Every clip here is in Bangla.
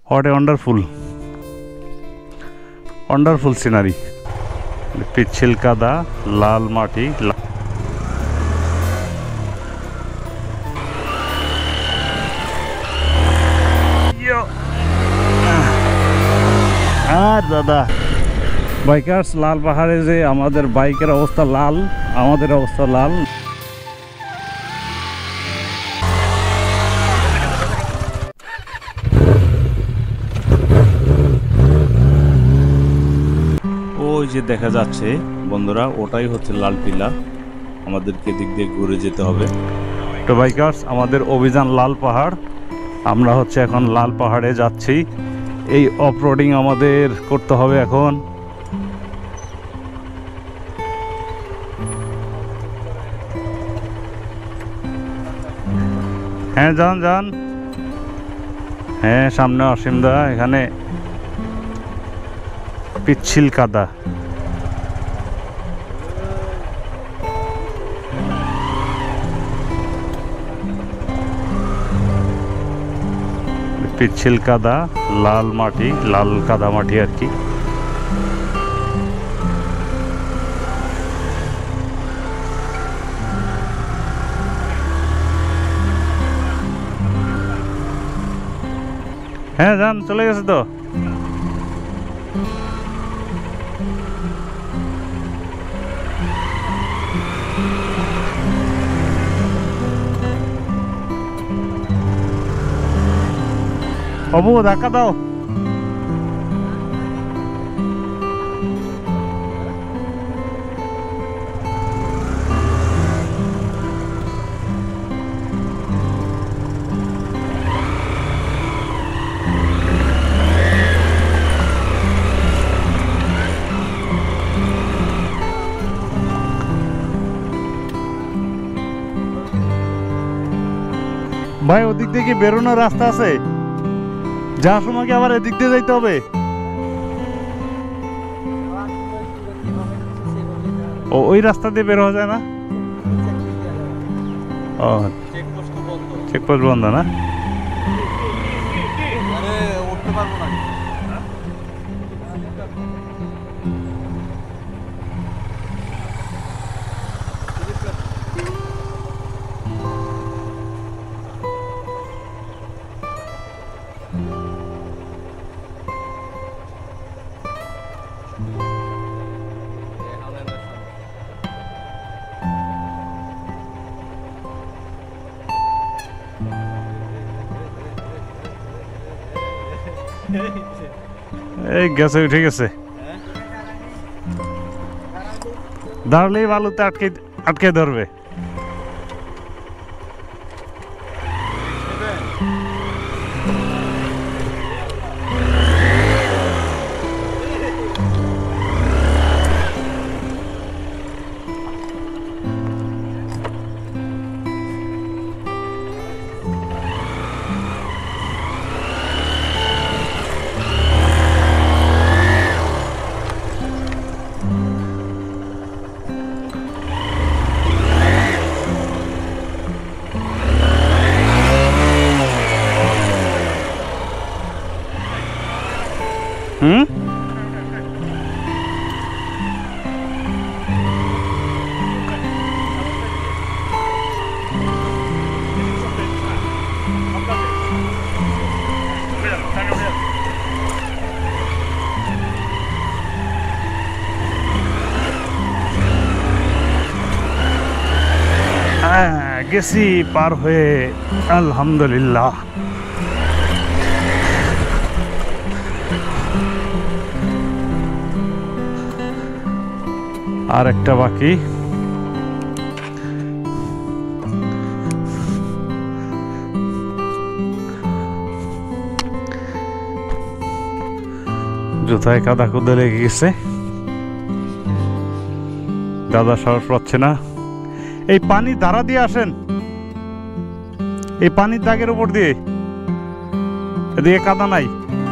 What a wonderful scenery. পিচ্ছিল কাদা, লাল মাটি। আর দাদা বাইকার্স, লাল পাহাড়ে যে আমাদের বাইকের অবস্থা লাল, আমাদের অবস্থা লাল। ওই যে দেখা যাচ্ছে বন্ধুরা, ওটাই হচ্ছে লাল টিলা। আমাদেরকে দিক দিয়ে ঘুরে যেতে হবে। তো বাইকার্স, আমাদের অভিযান লাল পাহাড়। আমরা হচ্ছে এখন লাল পাহাড়ে যাচ্ছি। এই অফরোডিং আমাদের করতে হবে এখন। হ্যাঁ যান। হ্যাঁ সামনে অসীমদা, এখানে পিচ্ছিল কাদা। পিচ্ছিল কাদা, লাল মাটি, লাল কাদা মাটি আর কি। হ্যাঁ যান, চলে গেছে তো। অবু ধাক্কা দাও। ভাই ওদিক দিয়ে কি বেরোনোর রাস্তা আছে? যাওয়ার সময় কি আবার এদিক দিয়ে যাইতে হবে? ওই রাস্তা দিয়ে বের হওয়া যায় না? ও চেকপোস্ট বন্ধ না? এই গেছে, উঠে গেছে। দাঁড়ালেই বালুতে আটকে ধরবে। গেছি পার হয়ে, আলহামদুলিল্লাহ। আর একটা বাকি। জুতায় কাদা কুদে লেগে গেছে, দাদা সাহস পাচ্ছে না। এই পানির ধারা দিয়ে আসেন, এই পানির দাগের উপর দিয়ে। এদিকে কাদা নাই।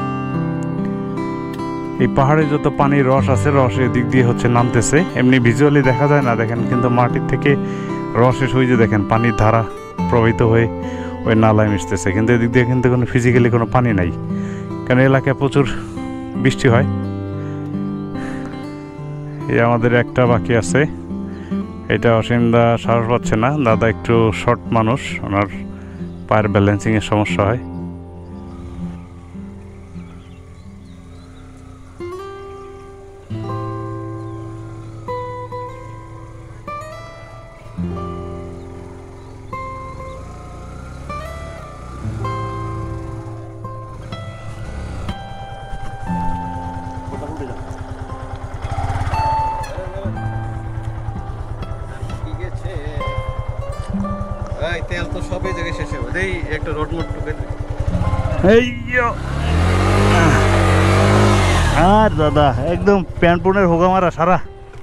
এই পাহাড়ে যত পানির রস আছে, রস এদিক দিয়ে হচ্ছে নামতেছে। এমনি ভিজুয়ালি দেখা যায় না, দেখেন, কিন্তু মাটির থেকে রস এসে ওই যে দেখেন পানির ধারা প্রবাহিত হয়ে ওই নালায় মিশতেছে। কিন্তু এদিক দিয়ে কিন্তু কোনো ফিজিক্যালি কোনো পানি নাই, কারণ এলাকায় প্রচুর বৃষ্টি হয়। এই আমাদের একটা বাকি আছে, এটা অসীমদা সাহস পাচ্ছে না। দাদা একটু শর্ট মানুষ, ওনার পায়ের ব্যালেন্সিংয়ের সমস্যা হয়। তেল তো সবই জায়গায় শেষ হবে, এই একটা রোড মোড টুকে আর দাদা একদম প্যান্ট পুনের হোগা মারা সারা।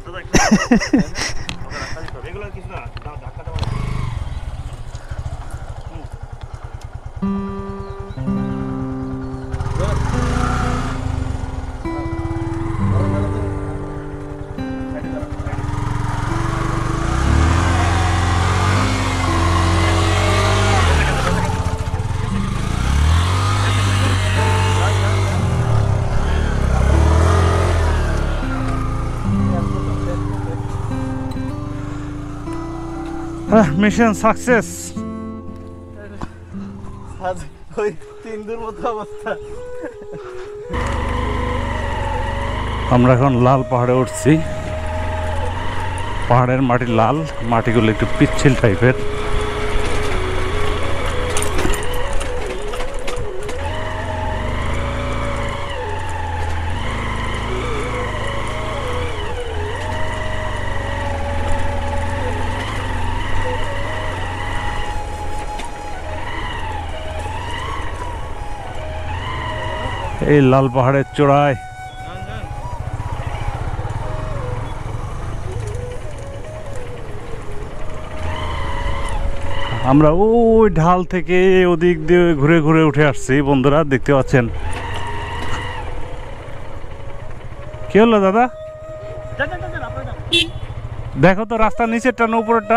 Mission success. ওই 3 দূর মতো অবস্থা। আমরা এখন লাল পাহাড়ে উঠছি। পাহাড়ের মাটি লাল, মাটিগুলো একটু পিচ্ছিল টাইপের। এই লাল পাহাড়ের চূড়ায় আমরা ওই ঢাল থেকে ওদিক দিয়ে ঘুরে ঘুরে উঠে আসছি বন্ধুরা, দেখতে পাচ্ছেন। কি হলো দাদা? দেখো তো রাস্তার নিচেরটা না উপরেরটা?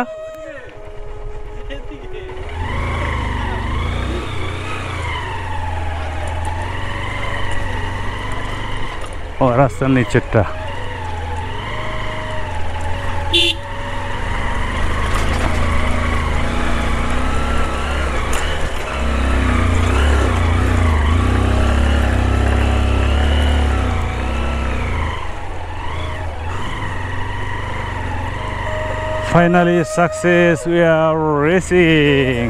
ও রাস্তার নিচেরটা। Finally success, we are racing.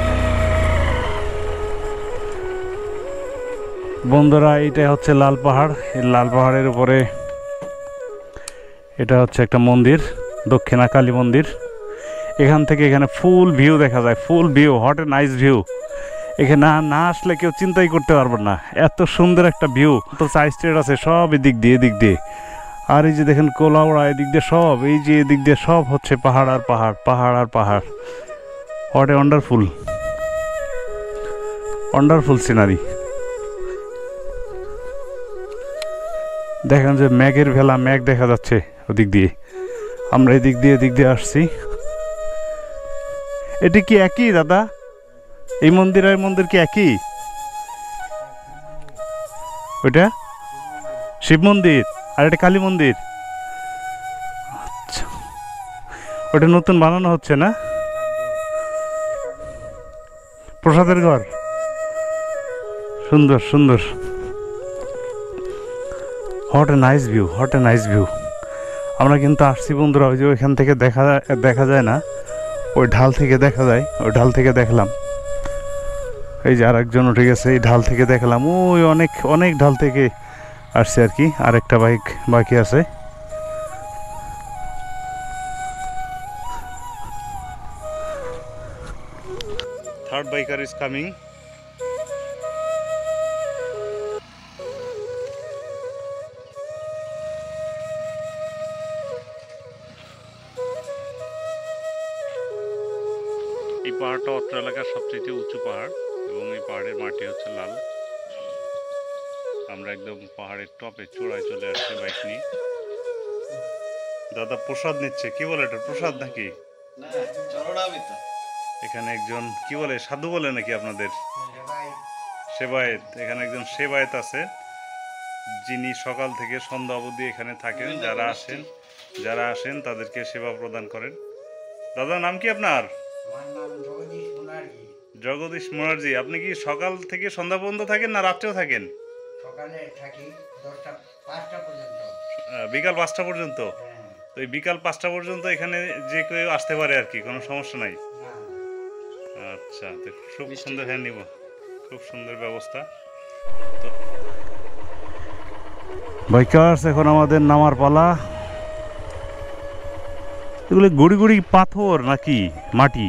বন্ধুরা এটা হচ্ছে লাল পাহাড়। এই লাল পাহাড়ের উপরে এটা হচ্ছে একটা মন্দির, দক্ষিণা কালী মন্দির। এখান থেকে এখানে ফুল ভিউ দেখা যায়, full view, what a nice view. এখানে না আসলে কেউ চিন্তাই করতে পারবে না, এত সুন্দর একটা ভিউ। তো সাইড স্ট্রিট আছে সব এদিক দিয়ে এদিক দিয়ে। আর এই যে দেখেন কোলাউড়া এদিক দিয়ে সব, এই যে এদিক দিয়ে সব হচ্ছে পাহাড় আর পাহাড়, পাহাড় আর পাহাড়। What a wonderful, wonderful scenery. দেখেন যে মেঘের ভেলা, মেঘ দেখা যাচ্ছে ওদিক দিয়ে। আমরা এদিক দিয়ে আসছি। এটি কি একই দাদা? এই মন্দির আর মন্দির কি একই? ওইটা শিব মন্দির আর এটা কালী মন্দির। আচ্ছা, ওটা নতুন বানানো হচ্ছে না? প্রসাদের ঘর, সুন্দর সুন্দর। What a nice view, what a nice view. আমরা কিন্তু আসছি বন্ধুরা, ওই যে ওইখান থেকে দেখা যায় না, ওই ঢাল থেকে দেখা যায়, ওই ঢাল থেকে দেখলাম। এই যে আরেকজন উঠে গেছে, এই ঢাল থেকে দেখলাম, ওই অনেক অনেক ঢাল থেকে আসছে আর কি। আরেকটা বাইক বাকি আছে। Third biker is coming. এই পাহাড়টা অত্র এলাকার সবচেয়ে উঁচু পাহাড় এবং এই পাহাড়ের মাটি হচ্ছে লাল। আমরা একদম পাহাড়ের টপে চূড়ায় চলে আসছি বাইক নিয়ে। দাদা প্রসাদ নিচ্ছে, কি বলে এটা প্রসাদ নাকি? এখানে একজন কি বলে, সাধু বলে নাকি আপনাদের? সেবায়েত, এখানে একজন সেবায়েত আছে যিনি সকাল থেকে সন্ধ্যা অবধি এখানে থাকেন। যারা আসেন তাদেরকে সেবা প্রদান করেন। দাদা, নাম কি আপনার? আমার নাম জগদীশ মুনার্জি। জগদীশ মুনার্জি। আপনি কি সকাল থেকে সন্ধ্যা পর্যন্ত থাকেন না রাত্রেও থাকেন? সকালে থাকি 5টা পর্যন্ত। বিকাল 5টা পর্যন্ত? হ্যাঁ। তো এই বিকাল 5টা পর্যন্ত এখানে যে কেউ আসতে পারে আর কি, কোনো সমস্যা নাই? না। আচ্ছা, তো খুব সুন্দর। হ্যাঁ, নিব। খুব সুন্দর ব্যবস্থা। তো বাইকার্স, এখন আমাদের নামার পালা। এগুলো গুড়ি গুড়ি পাথর নাকি মাটি?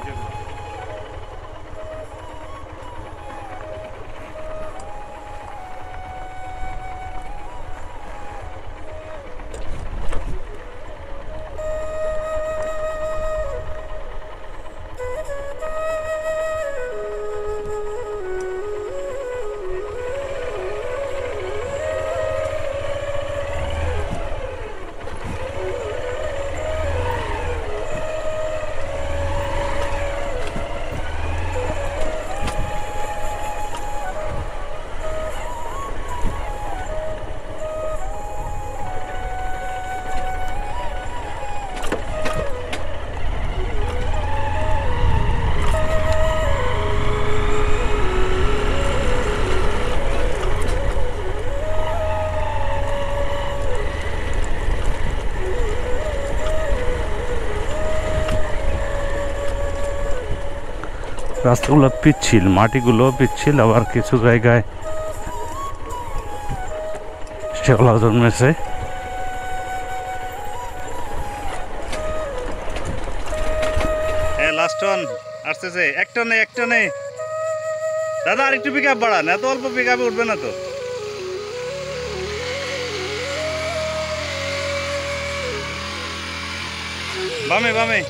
রাস্তাগুলো পিচ্ছিল, মাটিগুলো পিচ্ছিল, আবার কিছু জায়গায় শ্যাওলা জন্মেছে। হ্যাঁ, লাস্ট ওয়ান আসতেছে। একটা নেই দাদা, আর একটু পিক আপ বাড়ান, এত অল্প পিক আপে উঠবে না তো। বামে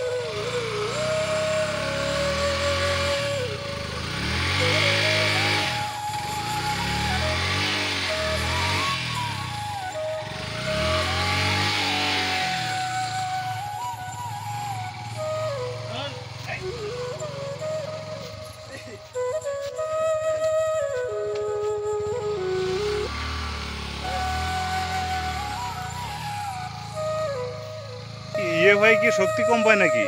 ভাই, কি শক্তি কম পায় নাকি?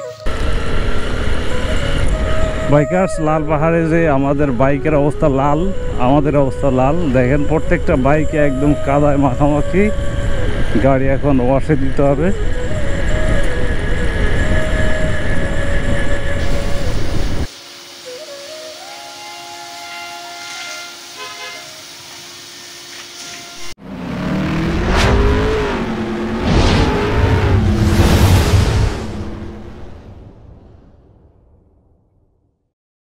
বাইকার্স, লাল পাহাড়ে যে আমাদের বাইকের অবস্থা লাল, আমাদের অবস্থা লাল। দেখেন, প্রত্যেকটা বাইকে একদম কাদায় মাখামাখি। গাড়ি এখন ওয়াশে দিতে হবে।